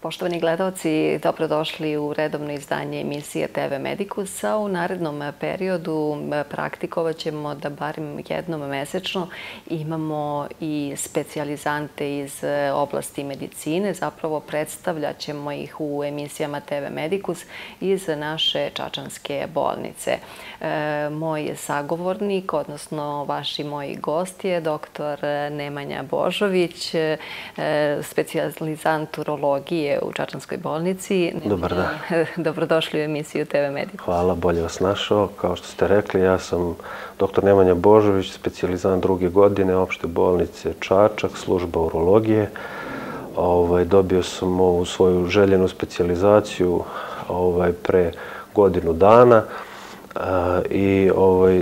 Poštovani gledalci, dobrodošli u redovno izdanje emisije TV Medikus, a u narednom periodu praktikovat ćemo da barem jednom mesečno imamo i specijalizante iz oblasti medicine. Zapravo predstavljat ćemo ih u emisijama TV Medikus iz naše čačanske bolnice. Moj sagovornik, odnosno vaši moji gost je dr. Nemanja Božović, specijalizant urologije u Čačanskoj bolnici. Dobar dan. Dobrodošli u emisiju TV Medikus. Hvala, bolje vas našao. Kao što ste rekli, ja sam dr. Nemanja Božović, specijalizant druge godine opšte bolnice Čačak, služba urologije. Dobio sam ovu svoju željenu specijalizaciju pre godinu dana i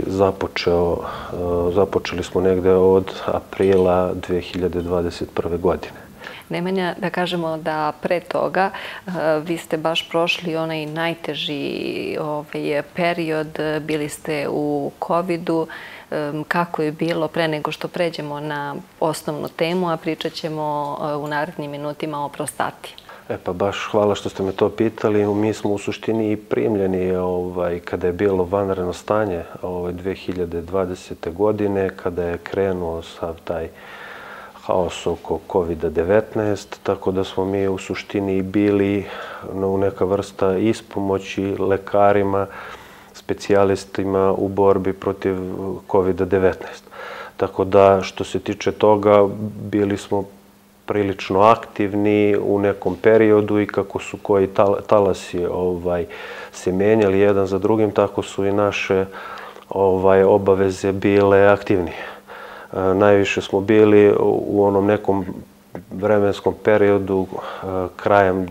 započeli smo negde od aprila 2021. godine. Nemanja, da kažemo da pre toga vi ste baš prošli onaj najteži period, bili ste u COVID-u. Kako je bilo pre nego što pređemo na osnovnu temu, a pričat ćemo u narednim minutima o prostati? Pa baš hvala što ste me to pitali. Mi smo u suštini i primljeni kada je bilo vanredno stanje 2020. godine, kada je krenuo sav taj haos oko COVID-19, tako da smo mi u suštini bili u neka vrsta ispomoći lekarima, specijalistima u borbi protiv COVID-19. Tako da, što se tiče toga, bili smo prilično aktivni u nekom periodu i kako su koji talasi se menjali jedan za drugim, tako su i naše obaveze bile aktivnije. Najviše smo bili u onom nekom vremenskom periodu krajem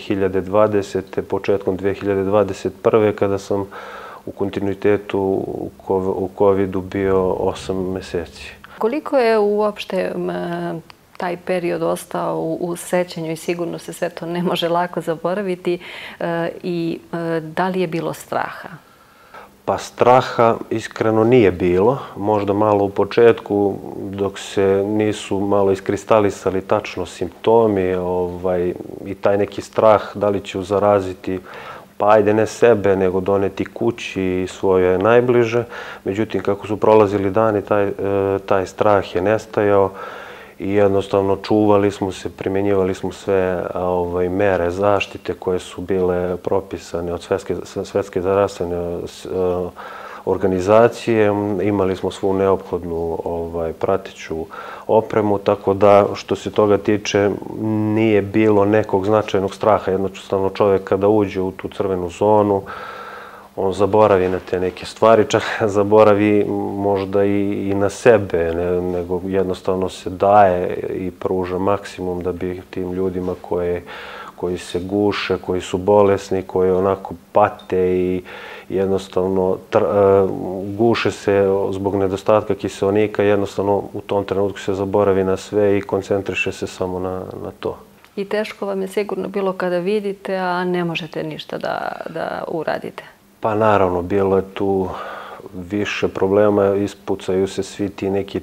2020. početkom 2021. kada sam u kontinuitetu u COVID-u bio 8 meseci. Koliko je uopšte taj period ostao u sećanju i sigurno se sve to ne može lako zaboraviti i da li je bilo straha? Pa straha iskreno nije bilo. Možda malo u početku dok se nisu malo iskristalisali tačno simptomi i taj neki strah da li ću zaraziti, pa ajde ne sebe, nego doneti kući i svoje najbliže. Međutim, kako su prolazili dani, taj strah je nestajao i jednostavno čuvali smo se, primjenjivali smo sve mere zaštite koje su bile propisane od Svetske zdravstvene organizacije. Imali smo svu neophodnu prateću opremu, tako da što se toga tiče nije bilo nekog značajnog straha. Jednostavno čovjek kada uđe u tu crvenu zonu, on zaboravi na te neke stvari, čak zaboravi možda i na sebe, nego jednostavno se daje i pruža maksimum da bi tim ljudima koji se guše, koji su bolesni, koji onako pate i jednostavno guše se zbog nedostatka kiseonika, jednostavno u tom trenutku se zaboravi na sve i koncentriše se samo na to. I teško vam je sigurno bilo kada vidite, a ne možete ništa da uradite? Pa naravno, bilo je tu više problema, ispucaju se svi ti neki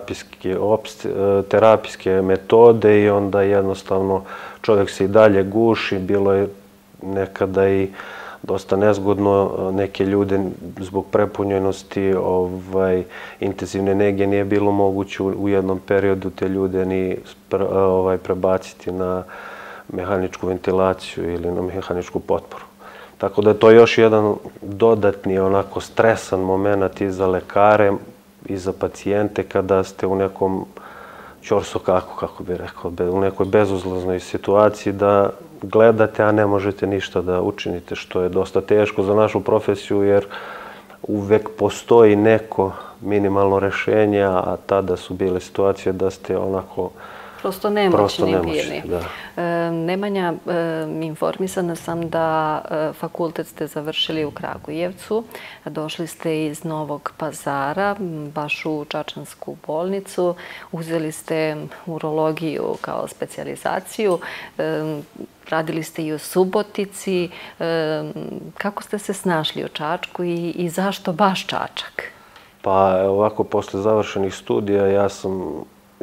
terapijske metode i onda jednostavno čovjek se i dalje guši. Bilo je nekada i dosta nezgodno, neke ljude zbog prepunjenosti intenzivne nege nije bilo moguće u jednom periodu te ljude ni prebaciti na mehaničku ventilaciju ili na mehaničku potporu. Tako da je to još jedan dodatni onako stresan moment i za lekare i za pacijente kada ste u nekom ćorsokaku, kako bih rekao, u nekoj bezuzlaznoj situaciji da gledate, a ne možete ništa da učinite, što je dosta teško za našu profesiju jer uvek postoji neko minimalno rešenje, a tada su bile situacije da ste onako prosto nemoćni bili. Da. Nemanja, informisana sam da fakultet ste završili u Kragujevcu, došli ste iz Novog Pazara, baš u Čačansku bolnicu, uzeli ste urologiju kao specijalizaciju, radili ste i u Subotici. Kako ste se snašli u Čačku i zašto baš Čačak? Pa ovako, posle završenih studija ja sam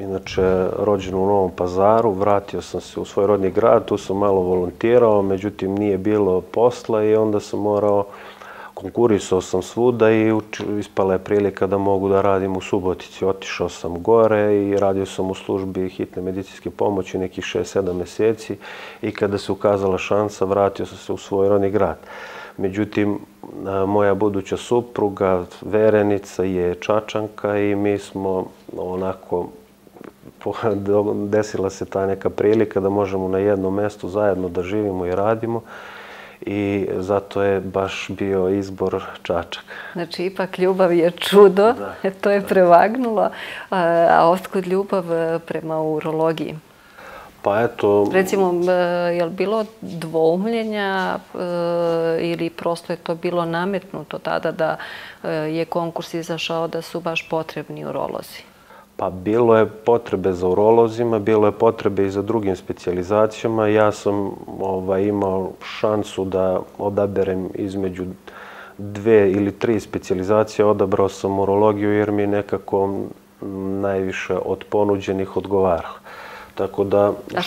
inače rođen u Novom Pazaru, vratio sam se u svoj rodni grad, tu sam malo volontirao, međutim nije bilo posla i onda sam morao, konkurisao sam svuda i ispala je prilika da mogu da radim u Subotici. Otišao sam gore i radio sam u službi hitne medicinske pomoći nekih 6-7 meseci i kada se ukazala šansa, vratio sam se u svoj rodni grad. Međutim, moja buduća supruga, verenica, je Čačanka i mi smo onako, desila se ta neka prilika da možemo na jednom mestu zajedno da živimo i radimo i zato je baš bio izbor Čačak. Znači, ipak ljubav je čudo, to je prevagnulo. A otkud ljubav prema urologiji? Pa eto... Recimo, je li bilo dvoumljenja ili prosto je to bilo nametnuto tada da je konkurs izašao da su baš potrebni urolozi? Pa bilo je potrebe za urolozima, bilo je potrebe i za drugim specijalizacijama. Ja sam imao šansu da odaberem između 2 ili 3 specijalizacije. Odabrao sam urologiju jer mi nekako najviše od ponuđenih odgovaralo. Tako da... A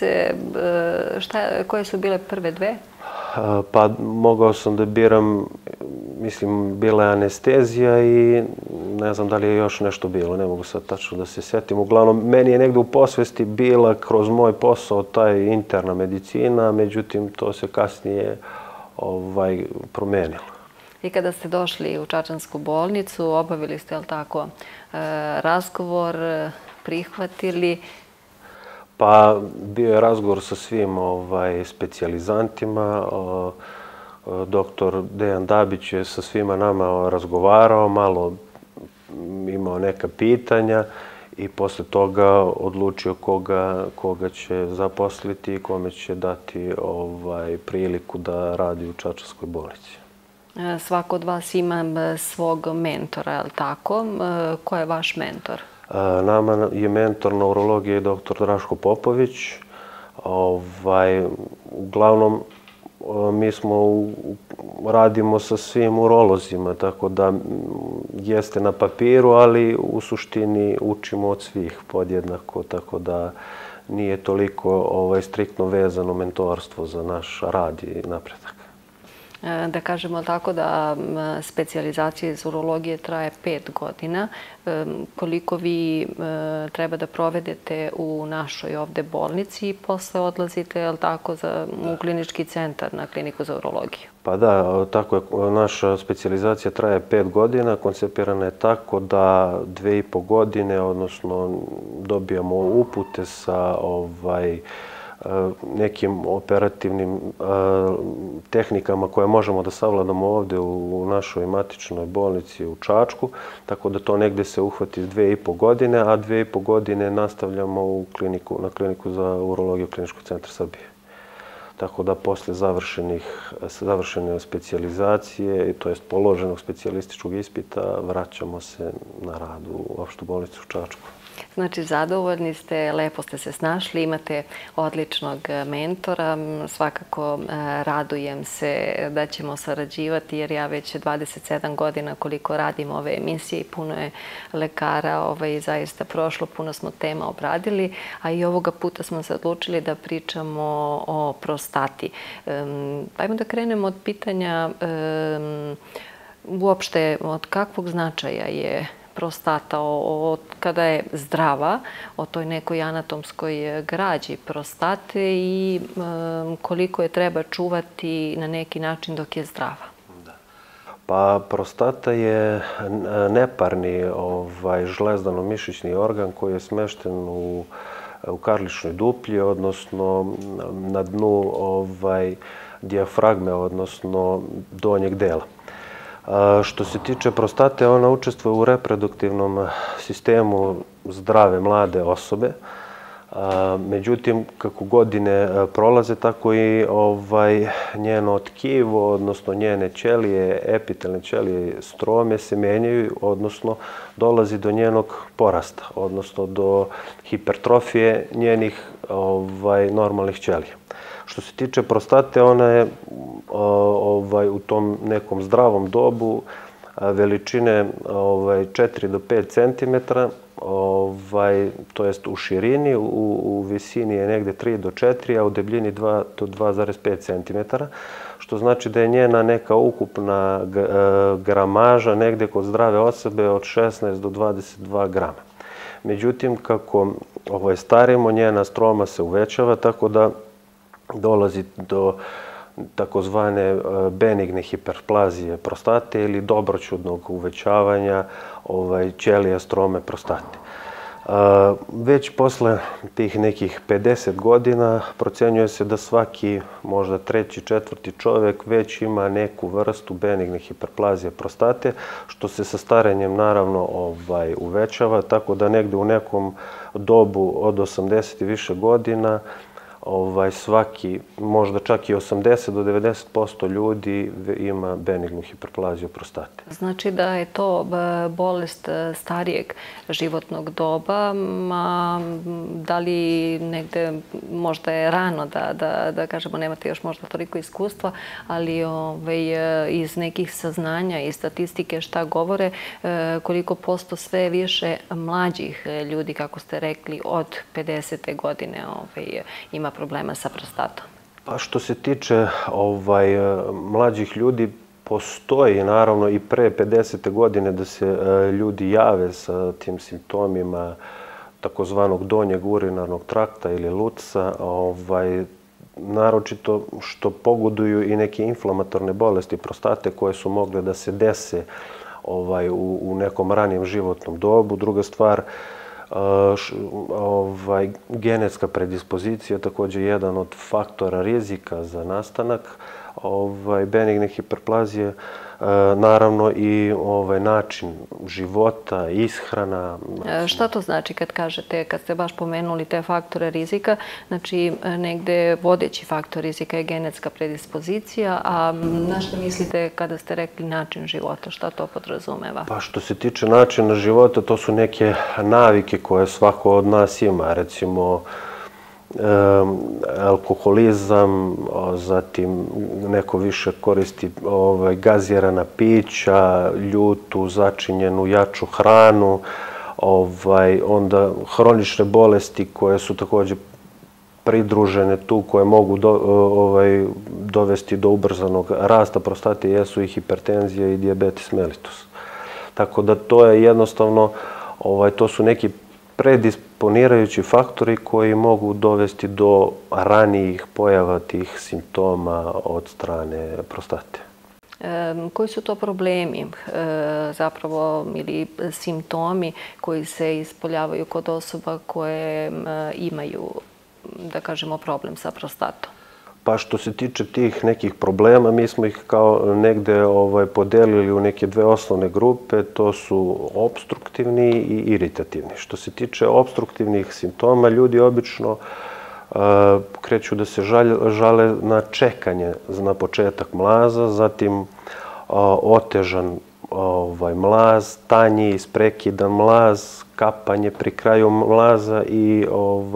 koje su bile prve 2? Pa mogao sam da biram, mislim, bila je anestezija i ne znam da li je još nešto bilo, ne mogu sad tačno da se setim. Uglavnom, meni je negde u posvesti bila kroz moj posao taj interna medicina, međutim, to se kasnije promenilo. I kada ste došli u Čačansku bolnicu, obavili ste, ali tako, razgovor, prihvatili? Pa bio je razgovor sa svim specijalizantima. Doktor Dejan Dabić je sa svima nama razgovarao, malo imao neka pitanja i posle toga odlučio koga će zaposliti i kome će dati priliku da radi u Čačanskoj bolnici. Svako od vas ima svog mentora, je li tako? Ko je vaš mentor? Nama je mentor na urologiji dr. Draško Popović. Uglavnom, mi radimo sa svim urolozima, tako da jeste na papiru, ali u suštini učimo od svih podjednako, tako da nije toliko striktno vezano mentorstvo za naš rad i napredak. Da kažemo tako da specijalizacija iz urologije traje 5 godina. Koliko vi treba da provedete u našoj ovde bolnici i posle odlazite, u klinički centar, na kliniku za urologiju? Pa da, tako je. Naša specijalizacija traje 5 godina. Koncipirana je tako da 2,5 godine, odnosno dobijamo upute sa nekim operativnim tehnikama koje možemo da savladamo ovde u našoj matičnoj bolnici u Čačku, tako da to negde se uhvati 2,5 godine, a 2,5 godine nastavljamo na kliniku za urologiju Kliničkog centra Srbije. Tako da posle završene specijalizacije, to jest položenog specijalističkog ispita, vraćamo se na rad u opštu bolnicu u Čačku. Znači, zadovoljni ste, lepo ste se snašli, imate odličnog mentora. Svakako radujem se da ćemo sarađivati jer ja već 27 godina koliko radim ove emisije i puno je lekara zaista prošlo, puno smo tema obradili, a i ovoga puta smo se odlučili da pričamo o prostati. Ajmo da krenemo od pitanja uopšte od kakvog značaja je prostata, kada je zdrava, o toj nekoj anatomskoj građi prostate i koliko je treba čuvati na neki način dok je zdrava? Pa prostata je neparni žlezdano-mišićni organ koji je smešten u karličnoj duplji, odnosno na dnu dijafragme, odnosno donjeg dela. Što se tiče prostate, ona učestvuje u reproduktivnom sistemu zdrave mlade osobe. Međutim, kako godine prolaze, tako i njeno tkivo, odnosno njene ćelije, epitelne ćelije, strome se menjaju, odnosno dolazi do njenog porasta, odnosno do hipertrofije njenih normalnih ćelija. Što se tiče prostate, ona je u tom nekom zdravom dobu veličine 4 do 5 centimetra, to jest u širini, u visini je negde 3 do 4, a u debljini 2 do 2,5 cm, što znači da je njena neka ukupna gramaža negde kod zdrave osobe od 16 do 22 grama. Međutim, kako starimo, njena stroma se uvećava, tako da dolazi do takozvane benigne hiperplazije prostate ili dobroćudnog uvećavanja ćelija strome prostate. Već posle tih nekih 50 godina procenjuje se da svaki možda treći, četvrti čovjek već ima neku vrstu benigne hiperplazije prostate, što se sa starenjem naravno uvećava, tako da negde u nekom dobu od 80 i više godina svaki, možda čak i 80 do 90% ljudi ima benignu hiperplaziju prostate. Znači da je to bolest starijeg životnog doba, a da li negde možda je rano da kažemo, nemate još možda toliko iskustva, ali iz nekih saznanja i statistike šta govore, koliko posto sve više mlađih ljudi, kako ste rekli, od 50. godine ima problema sa prostatom? Pa što se tiče mlađih ljudi, postoji naravno i pre 50. godine da se ljudi jave sa tim simptomima takozvanog donjeg urinarnog trakta ili LUTS-a, naročito što pogoduju i neke inflamatorne bolesti prostate koje su mogle da se dese u nekom ranijem životnom dobu. Druga stvar, genetska predispozicija također je jedan od faktora rizika za nastanak benigne hiperplazije, naravno i način života, ishrana. Šta to znači kad kažete, kad ste baš pomenuli te faktore rizika, znači negde vodeći faktor rizika je genetska predispozicija, a na što mislite kada ste rekli način života, šta to podrazumeva? Pa što se tiče načina života, to su neke navike koje svako od nas ima, recimo alkoholizam, zatim neko više koristi gazirana pića, ljutu, začinjenu, jaču hranu, onda hronične bolesti koje su također pridružene tu, koje mogu dovesti do ubrzanog rasta prostate, jesu i hipertenzija i dijabetes mellitus. Tako da to je jednostavno, to su neki predisponirajući faktori koji mogu dovesti do ranijih pojava tih simptoma od strane prostate. Koji su to problemi zapravo ili simptomi koji se ispoljavaju kod osoba koje imaju, da kažemo, problem sa prostatom? Pa što se tiče tih nekih problema, mi smo ih kao negde podelili u neke dve osnovne grupe, to su opstruktivni i iritativni. Što se tiče opstruktivnih simptoma, ljudi obično kreću da se žale na čekanje na početak mlaza, zatim otežan mlaz, tanji, isprekidan mlaz, kapanje pri kraju mlaza i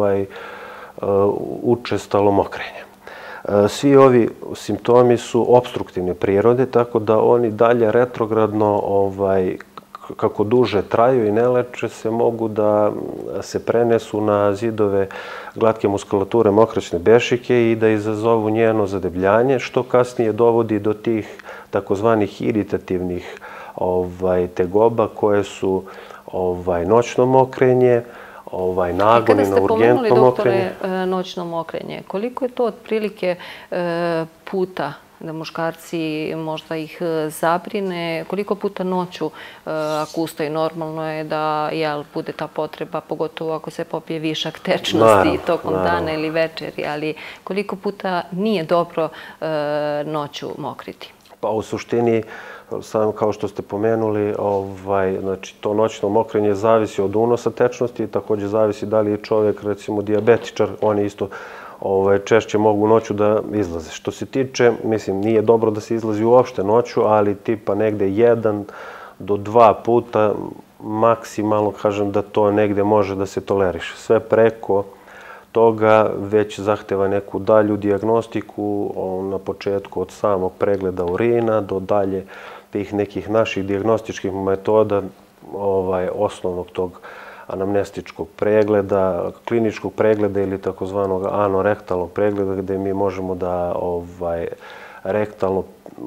učestalo mokrenje. Svi ovi simptomi su opstruktivne prirode, tako da oni dalje retrogradno, kako duže traju i ne leče se, mogu da se prenesu na zidove glatke muskulature mokraćne bešike i da izazovu njeno zadebljanje, što kasnije dovodi do tih takozvanih iritativnih tegoba koje su noćno mokrenje, nagoni na urgentno mokrenje. Kada ste pomenuli, doktore, noćno mokrenje, koliko je to otprilike puta da muškarci možda ih zabrine, koliko puta noću ako ustaju, normalno je da bude ta potreba, pogotovo ako se popije višak tečnosti tokom dana ili večeri, ali koliko puta nije dobro noću mokriti? Pa u suštini, samo kao što ste pomenuli, znači to noćno mokrenje zavisi od unosa tečnosti i također zavisi da li je čovjek, recimo, dijabetičar, oni isto češće mogu noću da izlaze. Što se tiče, mislim, nije dobro da se izlazi uopšte noću, ali tipa negde 1 do 2 puta maksimalno, kažem da to negde može da se toleriše. Sve preko toga već zahteva neku dalju dijagnostiku na početku od samog pregleda urina do dalje tih nekih naših dijagnostičkih metoda osnovnog tog anamnestičkog pregleda, kliničkog pregleda ili takozvanog anorektalnog pregleda gdje mi možemo da rektalno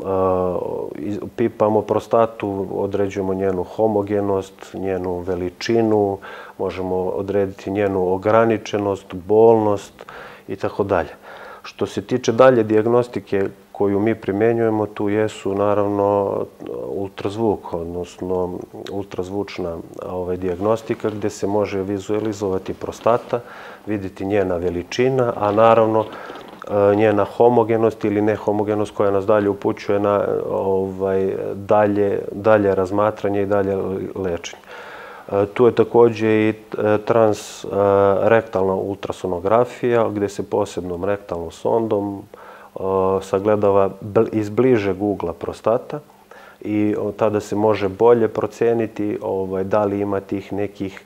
pipamo prostatu, određujemo njenu homogenost, njenu veličinu, možemo odrediti njenu ograničenost, bolnost i tako dalje. Što se tiče dalje dijagnostike koju mi primjenjujemo, tu jesu naravno ultrazvuk, odnosno ultrazvučna dijagnostika gdje se može vizualizovati prostata, vidjeti njena veličina, a naravno njena homogenost ili nehomogenost koja nas dalje upućuje na dalje razmatranje i dalje lečenje. Tu je također i transrektalna ultrasonografija gdje se posebnom rektalnom sondom sagledava iz bližeg ugla prostata i tada se može bolje proceniti da li ima tih nekih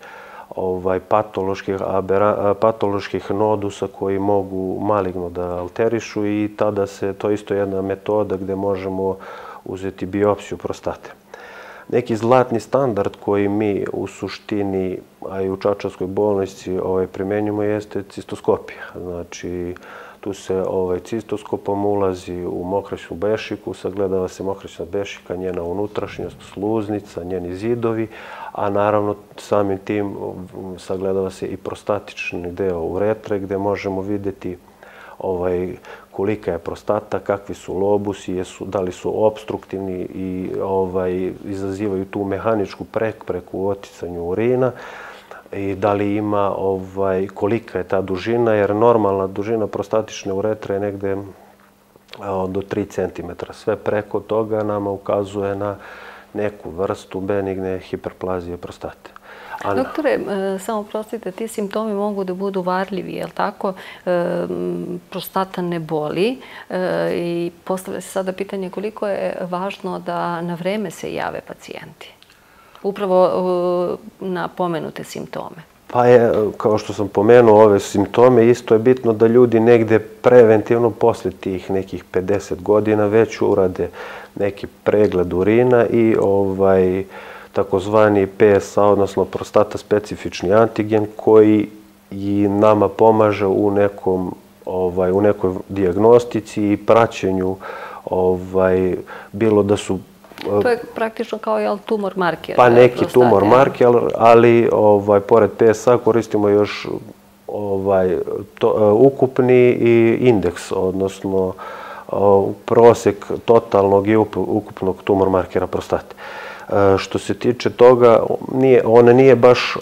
patoloških nodusa koji mogu maligno da alterišu i tada se, to je isto jedna metoda gdje možemo uzeti biopsiju prostate. Neki zlatni standard koji mi u suštini, a i u Čačanskoj bolnici primjenjujemo jeste cistoskopija. Znači, tu se cistoskopom ulazi u mokraćnu bešiku, sagledava se mokraćna bešika, njena unutrašnjost, sluznica, njeni zidovi, a naravno samim tim sagledava se i prostatični deo uretre gdje možemo vidjeti kolika je prostata, kakvi su lobusi, da li su obstruktivni i izazivaju tu mehaničku prepreku u oticanju urina i da li ima, kolika je ta dužina, jer normalna dužina prostatične uretre je negde do 3 cm. Sve preko toga nama ukazuje na neku vrstu benigne hiperplazije prostate. Doktore, samo prostite, ti simptomi mogu da budu varljivi, je li tako? Prostata ne boli i postavlja se sada pitanje koliko je važno da na vreme se jave pacijenti, upravo na pomenute simptome. Pa je, kao što sam pomenuo ove simptome, isto je bitno da ljudi negde preventivno posle tih nekih 50 godina već urade neki pregled urina i takozvani PSA, odnosno prostata specifični antigen, koji i nama pomaže u nekoj dijagnostici i praćenju, bilo da su... To je praktično kao tumor marker. Pa neki tumor marker, ali pored PSA koristimo još ukupni i indeks, odnosno prosek totalnog i ukupnog tumor markera prostate. Što se tiče toga, ona nije baš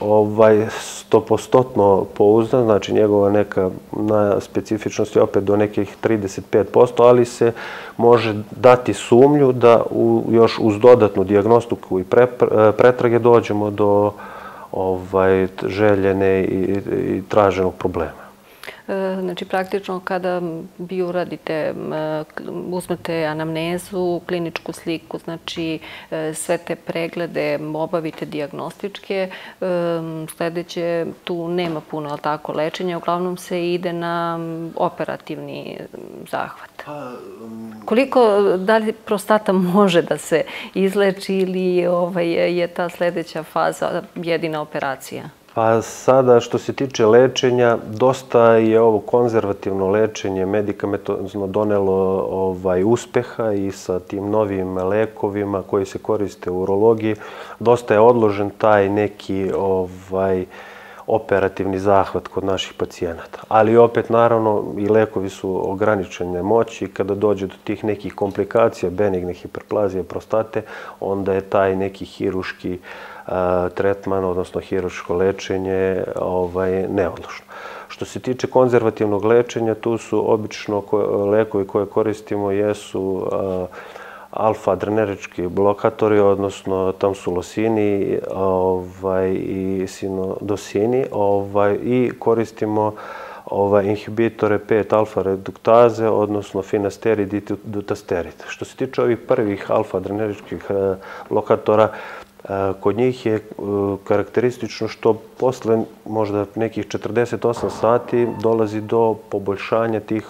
100% pouzdan, znači njegova neka specifičnost je opet do nekih 35%, ali se može dati sumnju da još uz dodatnu dijagnostiku i pretrage dođemo do željene i traženog problema. Znači, praktično kada vi uradite, uzmete anamnezu, kliničku sliku, znači sve te preglede, obavite dijagnostičke, sljedeće tu nema puno, ali tako, lečenja, uglavnom se ide na operativni zahvat. Koliko, da li prostata može da se izleči ili je ta sljedeća faza jedina operacija? Pa sada, što se tiče lečenja, dosta je ovo konzervativno lečenje medikamentozno donelo uspeha i sa tim novim lekovima koji se koriste u urologiji. Dosta je odložen taj neki operativni zahvat kod naših pacijenata. Ali opet, naravno, i lekovi su ograničene moći. Kada dođe do tih nekih komplikacija, benigne hiperplazije prostate, onda je taj neki hiruški tretman, odnosno hiruško lečenje, neodlučno. Što se tiče konzervativnog lečenja, tu su obično lekovi koje koristimo jesu alfa-adrenerički blokatori, odnosno tamsulosini i sinodosini i koristimo inhibitore 5-alfa reduktaze, odnosno finasterid i dutasterid. Što se tiče ovih prvih alfa-adreneričkih blokatora, kod njih je karakteristično što posle možda nekih 48 sati dolazi do poboljšanja tih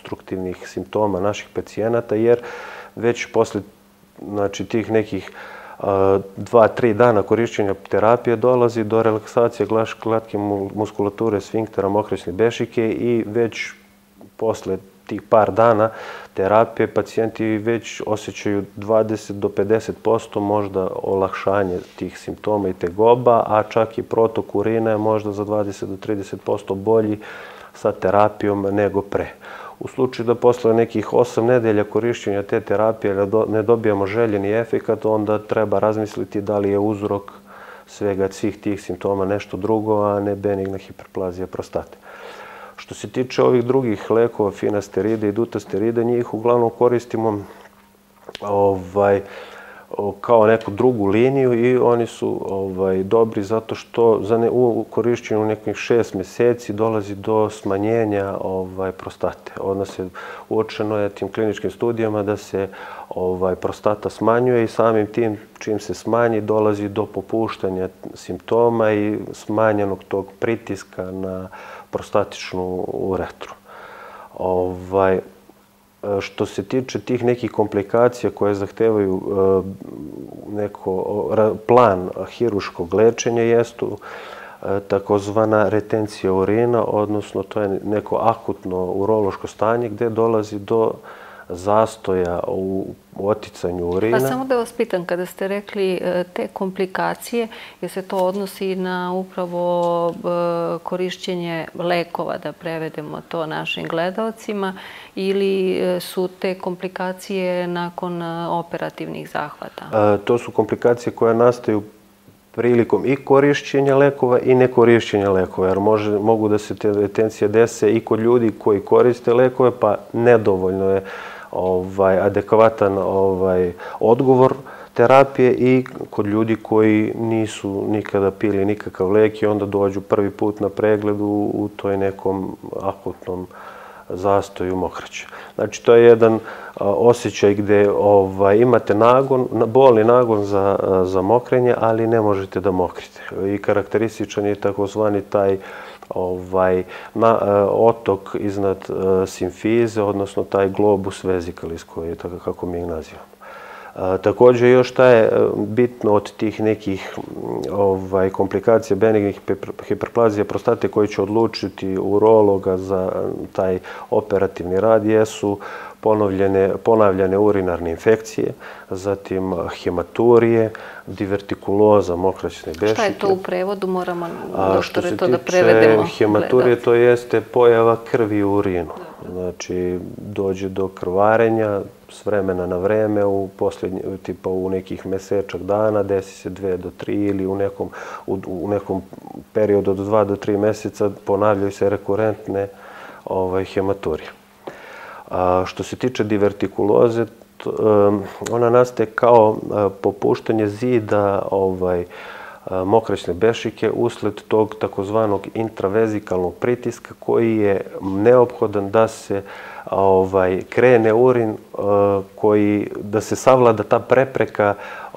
obstruktivnih simptoma naših pacijenata, jer već posle tih nekih 2-3 dana korišćenja terapije dolazi do relaksacije glatke muskulature sfinktera mokraćne bešike i već posle tih par dana terapije pacijenti već osjećaju 20 do 50% možda olakšanje tih simptoma i tegoba, a čak i protok urina je možda za 20 do 30% bolji sa terapijom nego pre. U slučaju da posle nekih 8 nedelja korišćenja te terapije ne dobijamo željeni efekat, onda treba razmisliti da li je uzrok svih tih simptoma nešto drugo, a ne benigna hiperplazija prostate. Što se tiče ovih drugih lekova, finasteride i dutasteride, njih uglavnom koristimo kao neku drugu liniju i oni su dobri zato što u korišćenju nekih 6 meseci dolazi do smanjenja prostate. Uočeno je tim kliničkim studijama da se prostata smanjuje i samim tim čim se smanji dolazi do popuštanja simptoma i smanjenog tog pritiska na prostatičnu uretru. Što se tiče tih nekih komplikacija koje zahtevaju plan hiruškog lečenja, jesu takozvana retencija urina, odnosno to je neko akutno urološko stanje gde dolazi do zastoja u oticanju urina. Pa samo da vas pitam, kada ste rekli te komplikacije, je se to odnosi na upravo korišćenje lekova, da prevedemo to našim gledaocima, ili su te komplikacije nakon operativnih zahvata? To su komplikacije koje nastaju prilikom i korišćenja lekova i nekorišćenja lekova, jer mogu da se te retencije dese i kod ljudi koji koriste lekove, pa nedovoljno je adekvatan odgovor terapije i kod ljudi koji nisu nikada pili nikakav lek i onda dođu prvi put na pregled u toj nekom akutnom zastoju mokraće. Znači, to je jedan osjećaj gde imate bolni nagon za mokrenje, ali ne možete da mokrite. I karakterističan je takozvani taj otok iznad simfize, odnosno taj globus vesikalis, koji je tako kako mi ih nazivamo. Također, još šta je bitno od tih nekih komplikacija benignih hiperplazija prostate koji će odlučiti urologa za taj operativni rad jesu ponavljane urinarne infekcije, zatim hematurije, divertikuloza mokraćne bešike. Šta je to u prevodu? Moramo, doktore, to da prevedemo. Što se tiče hematurije, to jeste pojava krvi u urinu. Znači, dođe do krvarenja s vremena na vreme, u nekih mesečak dana, desi se 2 do 3 ili u nekom periodu od 2 do 3 meseca ponavljaju se rekurentne hematurije. Što se tiče divertikuloze, ona nastaje kao popuštanje zida mokraćne bešike usled tog takozvanog intravezikalnog pritiska koji je neophodan da se krene urin, da se savlada ta prepreka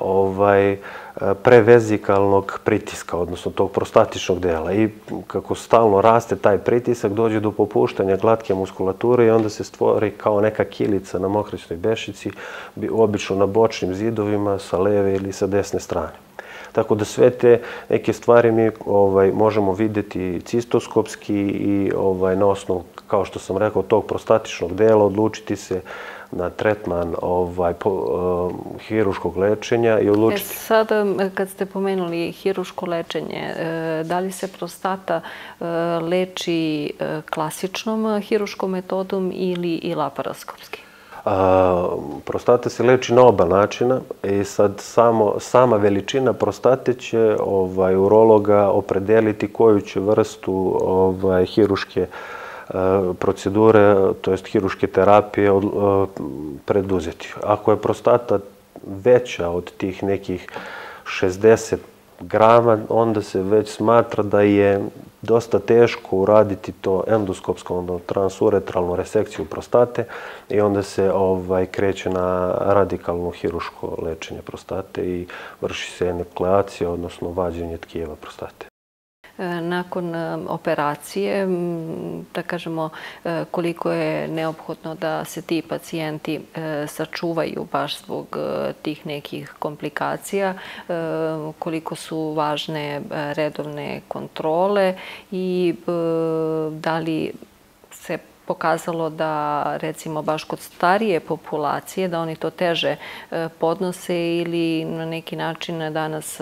prevezikalnog pritiska, odnosno tog prostatičnog dela. I kako stalno raste taj pritisak, dođe do popuštanja glatke muskulature i onda se stvori kao neka kilica na mokraćnoj bešici, obično na bočnim zidovima sa leve ili sa desne strane. Tako da sve te neke stvari mi možemo vidjeti cistoskopski i na osnovu, kao što sam rekao, tog prostatičnog dela odlučiti se na tretman hiruškog lečenja i odlučiti... Sada, kad ste pomenuli hiruško lečenje, da li se prostata leči klasičnom hiruškom metodom ili i laparoskopski? Prostata se leči na oba načina i sad sama veličina prostate će urologa opredeliti koju će vrstu hiruške procedure, to jest hiruške terapije preduzeti. Ako je prostata veća od tih nekih 60 grama, onda se već smatra da je dosta teško uraditi to endoskopskom, onda transuretralnu resekciju prostate i onda se kreće na radikalno hiruško lečenje prostate i vrši se enukleacija, odnosno vađenje tkijeva prostate. nakon operacije, da kažemo koliko je neophodno da se ti pacijenti sačuvaju baš zbog tih nekih komplikacija, koliko su važne redovne kontrole i da li se pokazalo da, recimo, baš kod starije populacije, da oni to teže podnose ili na neki način danas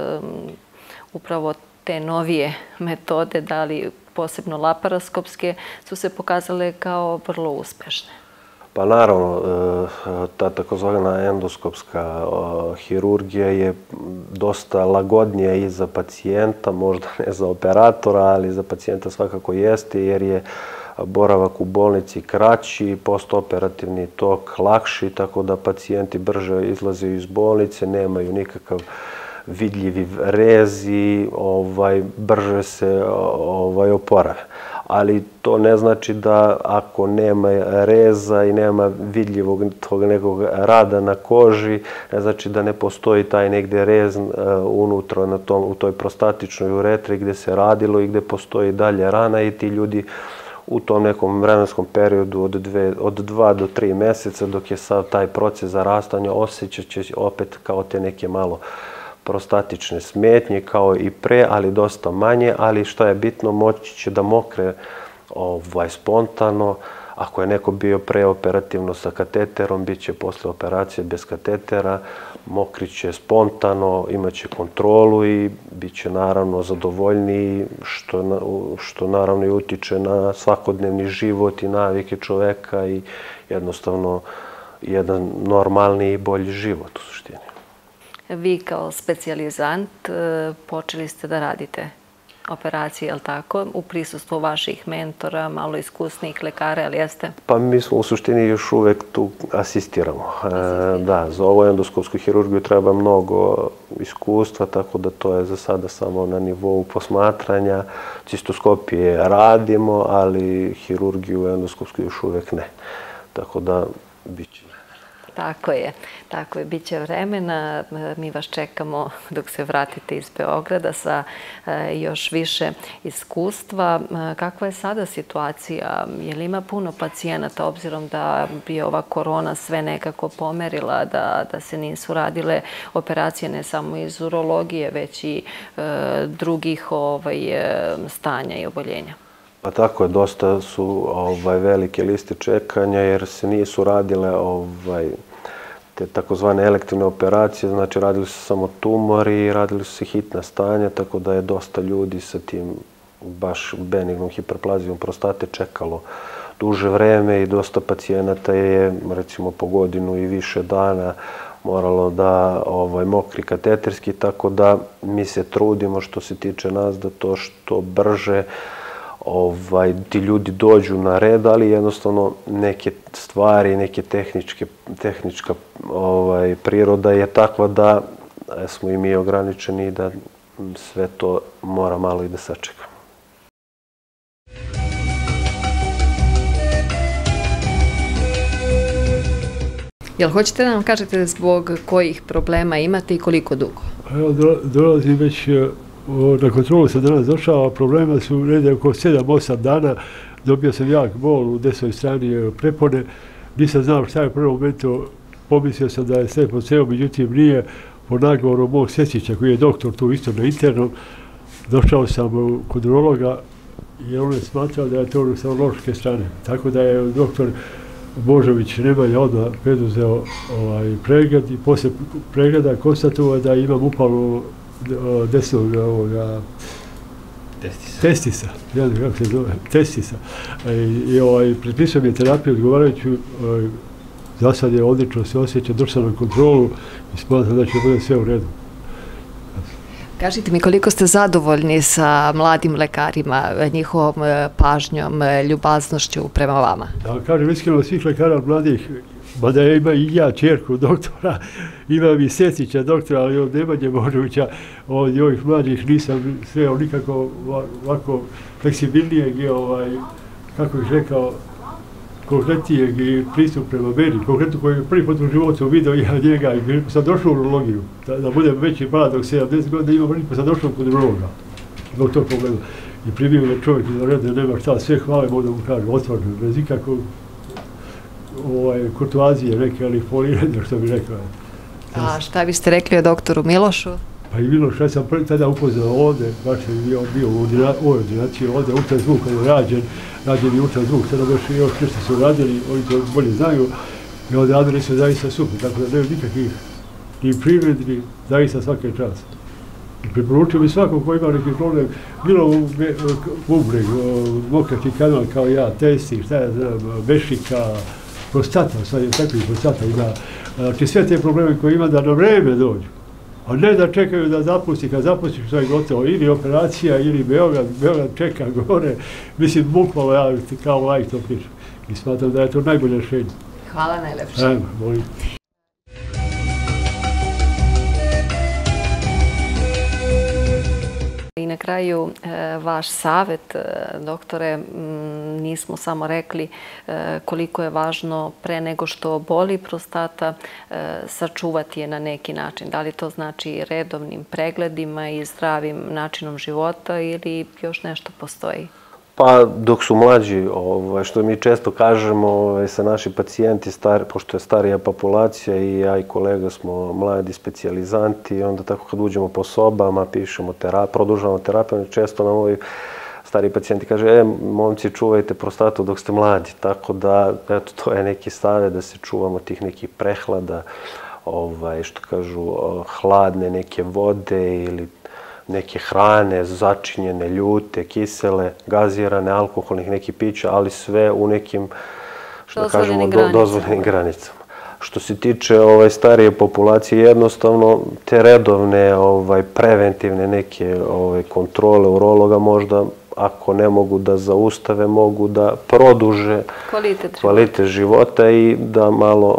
upravo te novije metode, da li posebno laparoskopske, su se pokazale kao vrlo uspešne. Pa naravno, ta takozvana endoskopska hirurgija je dosta lagodnija i za pacijenta, možda ne za operatora, ali za pacijenta svakako jeste, jer je boravak u bolnici kraći, postoperativni tok lakši, tako da pacijenti brže izlaze iz bolnice, nemaju nikakav vidljivi rez i brže se oporave. Ali to ne znači da ako nema reza i nema vidljivog tog nekog rada na koži, ne znači da ne postoji taj negdje rez unutra u toj prostatičnoj uretri gdje se radilo i gdje postoji dalje rana i ti ljudi u tom nekom vremenskom periodu od 2 do 3 mjeseca dok je sav taj proces zarastanja osjećat će opet kao te neke malo prostatične smetnje kao i pre, ali dosta manje, ali što je bitno, moći će da mokre spontano. Ako je neko bio preoperativno sa kateterom, bit će posle operacije bez katetera, mokrit će spontano, imat će kontrolu i bit će naravno zadovoljniji, što naravno i utiče na svakodnevni život i navike čoveka i jednostavno jedan normalni i bolji život u suštini. Vi kao specijalizant počeli ste da radite operacije, je li tako? U prisustvu vaših mentora, malo iskusnijih lekara, ali jeste? Pa mi smo u suštini još uvek tu asistiramo. Da, za ovu endoskopsku hirurgiju treba mnogo iskustva, tako da to je za sada samo na nivou posmatranja. Cistoskopije radimo, ali hirurgiju endoskopsku još uvek ne. Tako da bit će. Tako je, bit će vremena. Mi vas čekamo dok se vratite iz Beograda sa još više iskustva. Kakva je sada situacija? Je li ima puno pacijenata, obzirom da bi ova korona sve nekako pomerila, da se nisu radile operacije ne samo iz urologije, već i drugih stanja i oboljenja? Pa tako je, dosta su velike liste čekanja jer se nisu radile te takozvane elektivne operacije, znači radili su samo tumori i radili su se hitna stanja, tako da je dosta ljudi sa tim baš benignom hiperplazijom prostate čekalo duže vreme i dosta pacijenata je recimo po godinu i više dana moralo da mokri kateterski, tako da mi se trudimo što se tiče nas da to što brže ti ljudi dođu na red, ali jednostavno neke stvari, neke tehnička priroda je takva da smo i mi ograničeni i da sve to mora malo i da sačeka. Jel hoćete da nam kažete zbog kojih problema imate i koliko dugo? Evo, dolazim već na kontrolu, sam danas došao, a problema su negdje oko 7-8 dana. Dobio sam jak bol u desnoj strani prepone. Nisam znao šta je u prvom momentu, pomislio sam da je sve pod sebom, međutim nije. Po nagovoru mog sestrića koji je doktor tu isto na internom, došao sam kod urologa i on je smatrao da je to sa urološke strane. Tako da je doktor Božović Nemanja odmah preduzeo pregled i posle pregleda konstatovao da imam upalu desnog testisa. I predpisao mi je terapiju odgovarajuću. Za sad je odlično se osjeća, došao na kontrolu i smatram da će bude sve u redu. Kažite mi koliko ste zadovoljni sa mladim lekarima, njihovom pažnjom, ljubaznošću prema vama? Da, kažem iskreno, svih lekara mladih, mada ja imam i ja čerku doktora, imam i sestrića doktora, ali od Nemanje Božovića, od ovih mladih nisam sve nikako ovako fleksibilnijeg i, kako bih rekao, konkretnijeg i pristup prema meni, konkretno koji je prvi put u životu vidio ja njega i sam došao u urologiju, da budem veći mlad dok 70 godina imam prvi put sam došao kod urologa. zbog tog problema. I primio da čovjek izvanredne nema šta sve hvale, možda mu kažem otvoreno, bez ikakvog kurtoazije, neke ali foliranja, što bi rekao. A šta biste rekli o doktoru Milošu? Pa i Miloš, ja sam tada upoznao ovdje, baš je bio u ovoj ordinaciji, ovdje ultrazvuk kad je rađen je ultrazvuk, sada još nešto su radili, oni to bolje znaju, i odradili se zaista super, tako da nema nikakvih ni primjedbi, zaista svake čast. I preporučio bi svakog ko ima neki problem, bilo bubreg, mokraći kanal kao ja, testi, šta ja znam, bešika, prostata, sad je takvih prostata ima, znači sve te probleme koje ima da na vreme dođu. A ne da čekaju da zapusti, kad zapustiš sve gotovo, ili operacija, ili Beograd čeka gore, mislim, bukvalo ja kao lajk to pričam. I smatram da je to najbolje rješenje. Hvala najlepše. Ajmo, molim. I na kraju, vaš savjet, doktore, nismo samo rekli koliko je važno pre nego što boli prostata sačuvati je na neki način. Da li to znači redovnim pregledima i zdravim načinom života ili još nešto postoji? Pa dok su mlađi, što mi često kažemo sa naši pacijenti, pošto je starija populacija i ja i kolega smo mladi specijalizanti, onda tako kad uđemo po sobama, pišemo produžavamo terapiju, često nam ovi stari pacijenti kaže, momci, čuvajte prostatu dok ste mladi. Tako da, eto, to je neki savjet da se čuvamo tih nekih prehlada, što kažu, hladne neke vode ili neke hrane, začinjene, ljute, kisele, gazirane, alkoholnih nekih pića, ali sve u nekim, što da kažemo, dozvoljenim granicama. Što se tiče starije populacije, jednostavno te redovne preventivne neke kontrole urologa možda, ako ne mogu da zaustave, mogu da produže kvalitet života i da malo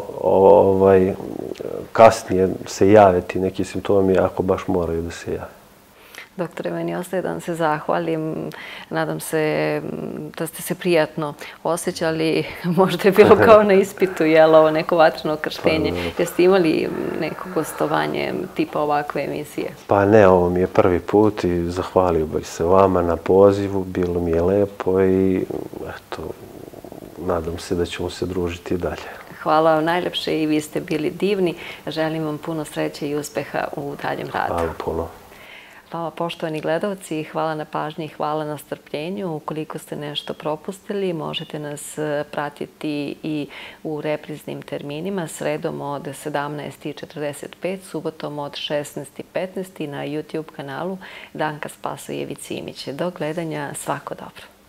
kasnije se jave ti neki simptomi ako baš moraju da se jave. Doktore, meni ostaje da vam se zahvalim. Nadam se da ste se prijatno osjećali. Možda je bilo kao na ispitu, ovo neko vatreno krštenje. Jeste imali neko gostovanje tipa ovakve emisije? Pa ne, ovo mi je prvi put i zahvalio bih se vama na pozivu. Bilo mi je lepo i eto, nadam se da ćemo se družiti dalje. Hvala vam najlepše i vi ste bili divni. Želim vam puno sreće i uspeha u daljem radu. Hvala puno. Hvala poštovani gledalci, hvala na pažnji i hvala na strpljenju. Ukoliko ste nešto propustili, možete nas pratiti i u repriznim terminima, sredom od 17:45, subotom od 16:15 na YouTube kanalu Danka Spasojević Simić. Do gledanja, svako dobro.